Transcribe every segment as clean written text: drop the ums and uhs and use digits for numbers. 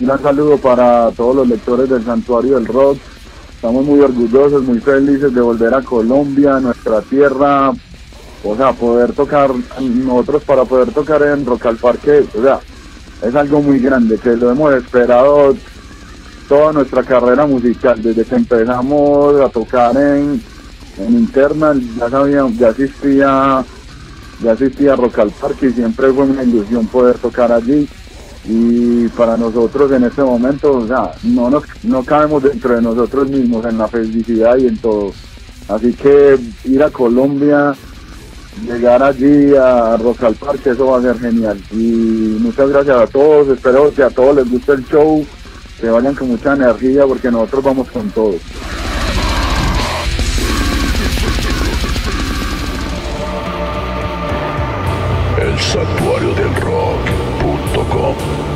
gran saludo para todos los lectores del Santuario del Rock. Estamos muy orgullosos, muy felices de volver a Colombia, nuestra tierra. O sea, poder tocar, nosotros para poder tocar en Rock al Parque, o sea, es algo muy grande, que lo hemos esperado toda nuestra carrera musical, desde que empezamos a tocar en Internal, ya existía Rock al Parque y siempre fue una ilusión poder tocar allí. Y para nosotros en este momento, o sea, no cabemos dentro de nosotros mismos en la felicidad y en todo. Así que ir a Colombia, llegar allí a Rock al Parque, eso va a ser genial. Y muchas gracias a todos, espero que a todos les guste el show, que vayan con mucha energía porque nosotros vamos con todo. El Santuario del Rock.com.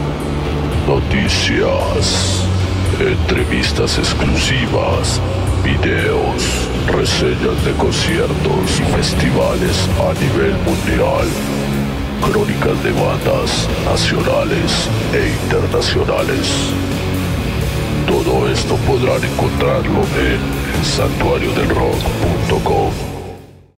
Noticias, entrevistas exclusivas, videos, reseñas de conciertos y festivales a nivel mundial, crónicas de bandas nacionales e internacionales. Todo esto podrán encontrarlo en santuariodelrock.com.